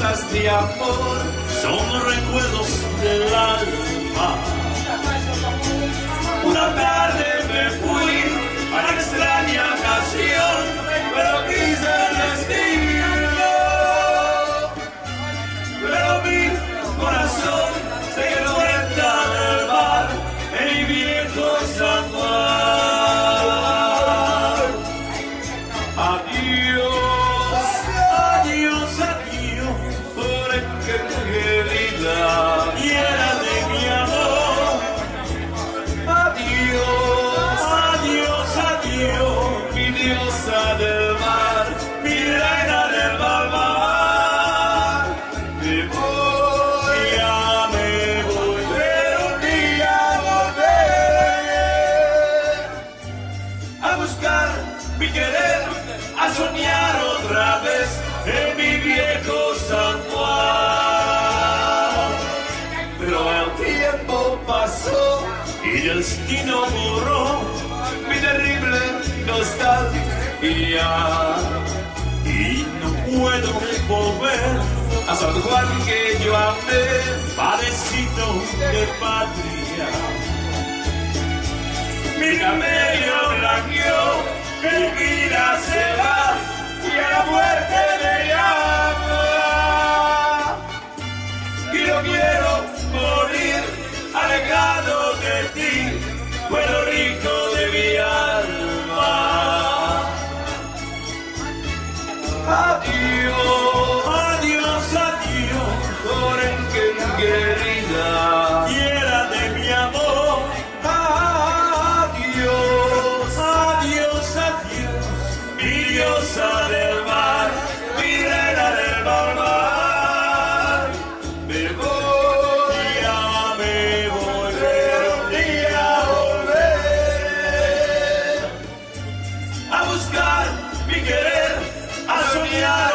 gotas de amor son recuerdos del alma. Una tarde me fui a la extraña canción, pero quise el destino. Pero mi corazón se quedó frente del bar en mi viejo San Juan. Adiós, adiós, adiós, por el que querida llena de mi amor. Adiós, adiós, adiós, mi diosa del mar, mi reina del mar. Me voy, ya me voy, pero un día volveré a buscar mi querer, a soñar otra vez en mi viejo San Juan. Pero el tiempo pasó y el destino borró mi terrible nostalgia. Y no puedo volver a San Juan que yo amé, padecito de patria. Mi camello blanqueó, mi vida se va y a la muerte me llama. Y no quiero morir alejado de ti, pueblo rico de mi alma. Adiós, adiós, adiós, por el que querida llena de mi amor. Adiós, adiós, adiós, mi diosa del mar, mi reina del mar. Me voy, ya me voy, pero un día volveré a buscar mi querer, a soñar